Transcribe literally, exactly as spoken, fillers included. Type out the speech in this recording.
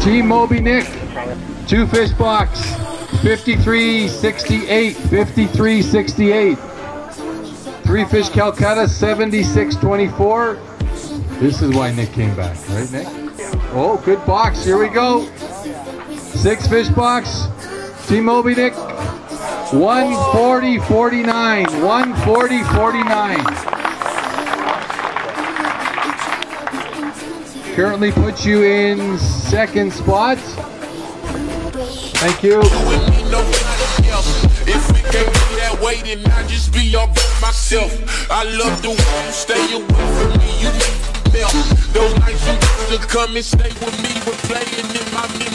Team Moby Nick, two fish box, fifty-three sixty-eight, fifty-three sixty-eight. Three fish Calcutta, seventy-six twenty-four. This is why Nick came back, right, Nick? Oh, good box. Here we go. Six fish box, Team Moby Nick, one forty forty-nine, one forty forty-nine. Currently puts you in second spot. Thank you. If we can't be that way, then I just be all by myself. I love the way you stay away from me. You make me melt. Those nights you used to come and stay with me were playing in my